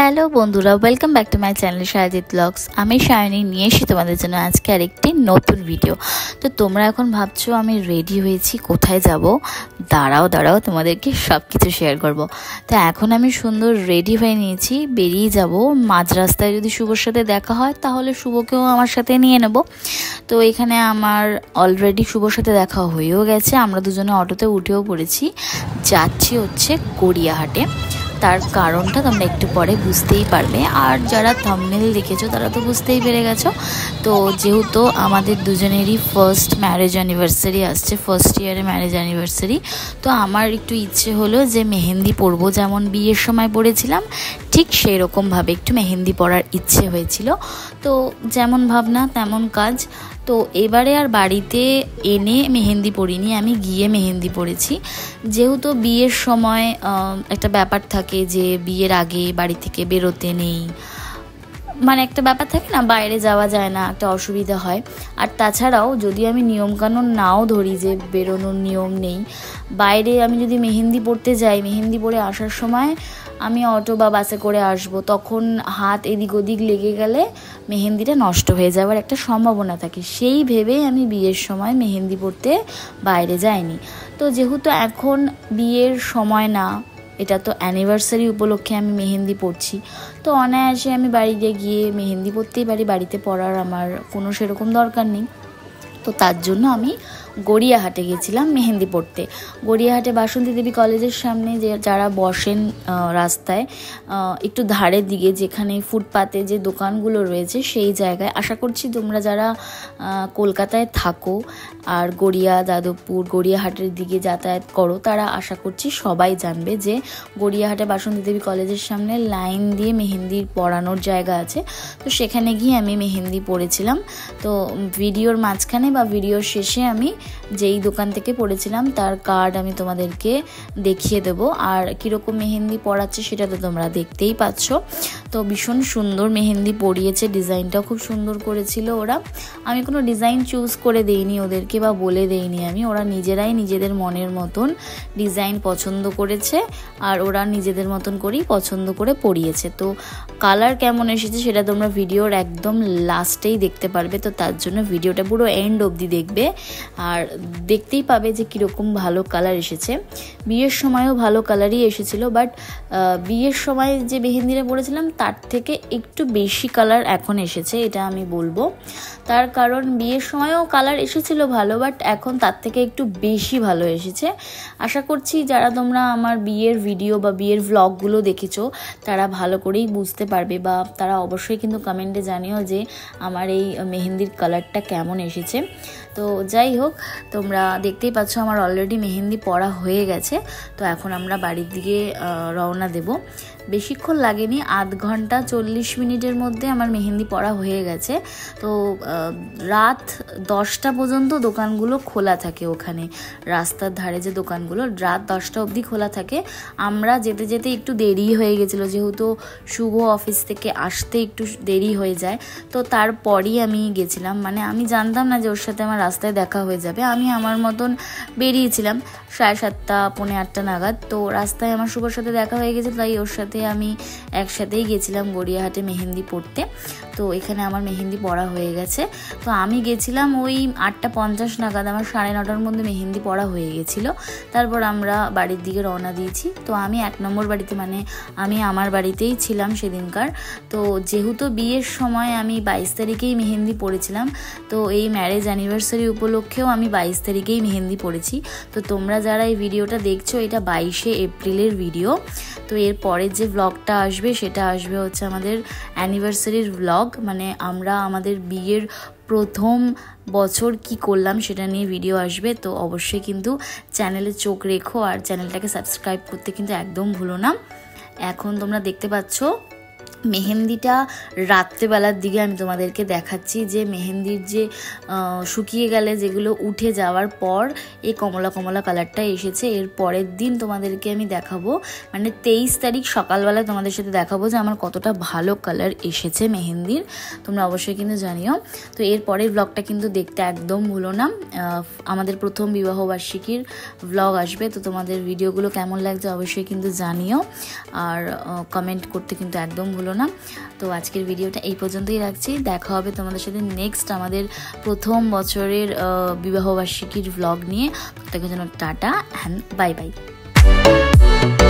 Hello বন্ধুরা, welcome back to my channel Sayajit blogs. আমি সায়নী নিয়ে এসেছি তোমাদের জন্য আজকে আরেকটি নতুন ভিডিও। তো তোমরা এখন ভাবছো আমি রেডি হয়েছি, কোথায় যাব? দাঁড়াও তোমাদেরকে সব কিছু শেয়ার করব। তো এখন আমি সুন্দর রেডি হয়ে নিয়েছি, বেরিয়ে যাব। মাঝ রাস্তায় যদি শুভর সাথে দেখা হয় তাহলে শুভকেও আমার সাথে নিয়ে নেব। তো এখানে আমার অলরেডি শুভর সাথে দেখা হয়েও গেছে, আমরা দুজনে অটোতে উঠেও পড়েছি। যাচ্ছি হচ্ছে গড়িয়াহাটে। তার কারণটা তোমরা একটু পরে বুঝতেই পারবে, আর যারা থাম্বনেল দেখেছো তারা তো বুঝতেই পেরে গেছো। তো যেহেতু আমাদের দুজনেরই ফার্স্ট ম্যারেজ অ্যানিভার্সারি আসছে, ফার্স্ট ইয়ারে ম্যারেজ অ্যানিভার্সারি, তো আমার একটু ইচ্ছে হলো যে মেহেন্দি পরবো, যেমন বিয়ের সময় পরেছিলাম ঠিক সেই রকমভাবে একটু মেহেন্দি পরার ইচ্ছে হয়েছিল। তো যেমন ভাবনা তেমন কাজ। তো এবারে আর বাড়িতে এনে মেহেন্দি পরিনি, আমি গিয়ে মেহেন্দি পরেছি। যেহেতু বিয়ের সময় একটা ব্যাপার থাকে যে বিয়ের আগে বাড়ি থেকে বেরোতে নেই, মানে একটা ব্যাপার থাকে না, বাইরে যাওয়া যায় না, একটা অসুবিধা হয়। আর তাছাড়াও যদি আমি নিয়মকানুন নাও ধরি যে বেরোনোর নিয়ম নেই, বাইরে আমি যদি মেহেন্দি পরতে যাই, মেহেন্দি পরে আসার সময় আমি অটো বা বাসে করে আসব, তখন হাত এদিক ওদিক লেগে গেলে মেহেন্দিটা নষ্ট হয়ে যাওয়ার একটা সম্ভাবনা থাকে। সেই ভেবেই আমি বিয়ের সময় মেহেন্দি পরতে বাইরে যাইনি। তো যেহেতু এখন বিয়ের সময় না, এটা তো অ্যানিভার্সারি উপলক্ষে আমি মেহেন্দি পরছি, তো অনায়াসে আমি বাড়িতে গিয়ে মেহেন্দি পরতেই পারি, বাড়িতে পরার আমার কোনো সেরকম দরকার নেই। তো তার জন্য আমি গড়িয়াহাটে গেছিলাম মেহেন্দি পরতে। গড়িয়াহাটে বাসন্তী দেবী কলেজের সামনে যে যারা বসেন রাস্তায় একটু ধারের দিকে, যেখানে ফুটপাতে যে দোকানগুলো রয়েছে সেই জায়গায়, আশা করছি তোমরা যারা কলকাতায় থাকো আর যাদবপুর গড়িয়াহাটের দিকে যাতায়াত করো, তারা আশা করছি সবাই জানবে যে গড়িয়াহাটে বাসন্তী দেবী কলেজের সামনে লাইন দিয়ে মেহেন্দির পরানোর জায়গা আছে। তো সেখানে গিয়ে আমি মেহেন্দি পরেছিলাম। তো ভিডিওর মাঝখানে বা ভিডিওর শেষে আমি যেই দোকান থেকে পড়েছিলাম তার কার্ড আমি তোমাদেরকে দেখিয়ে দেবো, আর কীরকম মেহেন্দি পরাচ্ছে সেটা তো তোমরা দেখতেই পাচ্ছ। তো ভীষণ সুন্দর মেহেন্দি পরিয়েছে, ডিজাইনটাও খুব সুন্দর করেছিল ওরা। আমি কোনো ডিজাইন চুজ করে দেইনি ওদেরকে বা বলে দেইনি আমি, ওরা নিজেরাই নিজেদের মনের মতন ডিজাইন পছন্দ করেছে, আর ওরা নিজেদের মতন করেই পছন্দ করে পরিয়েছে। তো কালার কেমন এসেছে সেটা তোমরা ভিডিওর একদম লাস্টেই দেখতে পারবে, তো তার জন্য ভিডিওটা পুরো এন্ড অবধি দেখবে, আর দেখতেই পাবে যে কীরকম ভালো কালার এসেছে। বিয়ের সময়ও ভালো কালারই এসেছিলো, বাট বিয়ের সময় যে মেহেন্দিটা পরেছিলাম তার থেকে একটু বেশি কালার এখন এসেছে, এটা আমি বলবো। তার কারণ বিয়ের সময়ও কালার এসেছিলো ভালো, বাট এখন তার থেকে একটু বেশি ভালো এসেছে। আশা করছি যারা তোমরা আমার বিয়ের ভিডিও বা বিয়ের ভ্লগগুলো দেখেছো তারা ভালো করেই বুঝতে পারবে, বা তারা অবশ্যই কিন্তু কমেন্টে জানিও যে আমার এই মেহেন্দির কালারটা কেমন এসেছে। তো যাই হোক, তোমরা দেখতেই পাচ্ছ আমার অলরেডি মেহেন্দি পরা হয়ে গেছে। তো এখন আমরা বাড়ির দিকে রওনা দেব। বেশিক্ষণ লাগেনি, আধ ঘন্টা 40 মিনিটের মধ্যে আমার মেহেন্দি পরা হয়ে গেছে। তো রাত 10টা পর্যন্ত দোকানগুলো খোলা থাকে, ওখানে রাস্তার ধারে যে দোকানগুলো রাত 10টা অবধি খোলা থাকে। আমরা যেতে যেতে একটু দেরি হয়ে গেছিলো, যেহেতু শুভ অফিস থেকে আসতে একটু দেরি হয়ে যায়, তো তারপরই আমি গেছিলাম। মানে আমি জানতাম না যে ওর সাথে আমার রাস্তায় দেখা হয়ে যাবে, আমি আমার মতন বেরিয়েছিলাম 7:30 পৌনে 8টা নাগাদ। তো রাস্তায় আমার শুভর সাথে দেখা হয়ে গেছে, তাই ওর সাথে আমি একসাথেই গেছিলাম গড়িয়াহাটে মেহেন্দি পরতে। তো এখানে আমার মেহেন্দি পরা হয়ে গেছে। তো আমি গেছিলাম ওই 8:50 নাগাদ, আমার 9:30টার মধ্যে মেহেন্দি পরা হয়ে গেছিলো। তারপর আমরা বাড়ির দিকে রওনা দিয়েছি। তো আমি 1 নম্বর বাড়িতে, মানে আমি আমার বাড়িতেই ছিলাম সেদিনকার। তো যেহেতু বিয়ের সময় আমি 22 তারিখেই মেহেন্দি পরেছিলাম, তো এই ম্যারেজ অ্যানিভার্সারি উপলক্ষেও আমি 22 তারিখেই মেহেন্দি পরেছি। তো তোমরা যারা এই ভিডিওটা দেখছো, এটা 22শে এপ্রিলের ভিডিও। তো এর পরের যে ব্লগটা আসবে সেটা আসবে হচ্ছে আমাদের অ্যানিভার্সারির ব্লগ, মানে আমরা আমাদের বিয়ের প্রথম বছর কি করলাম সেটা নিয়ে ভিডিও আসবে। তো অবশ্যই কিন্তু চ্যানেলে চোখ রেখো, আর চ্যানেলটাকে সাবস্ক্রাইব করতে কিন্তু একদম ভুলো না। এখন তোমরা দেখতে পাচ্ছ মেহেন্দিটা রাত্রেবেলার দিকে আমি তোমাদেরকে দেখাচ্ছি, যে মেহেন্দির যে শুকিয়ে গেলে যেগুলো উঠে যাওয়ার পর এই কমলা কমলা কালারটা এসেছে। এর পরের দিন তোমাদেরকে আমি দেখাবো, মানে 23 তারিখ সকালবেলা তোমাদের সাথে দেখাবো যে আমার কতটা ভালো কালার এসেছে মেহেন্দির। তোমরা অবশ্যই কিন্তু জানিও। তো এর পরের ব্লগটা কিন্তু দেখতে একদম ভুলো না, আমাদের প্রথম বিবাহবার্ষিকীর ব্লগ আসবে। তো তোমাদের ভিডিওগুলো কেমন লাগছে অবশ্যই কিন্তু জানিও, আর কমেন্ট করতে কিন্তু একদম ভুলো না। তো আজকের ভিডিওটা এই পর্যন্তই রাখছি, দেখা হবে তোমাদের সাথে নেক্সট আমাদের প্রথম বছরের বিবাহবার্ষিকীর ব্লগ নিয়ে। প্রত্যেকের জন্য টাটা অ্যান্ড বাই বাই।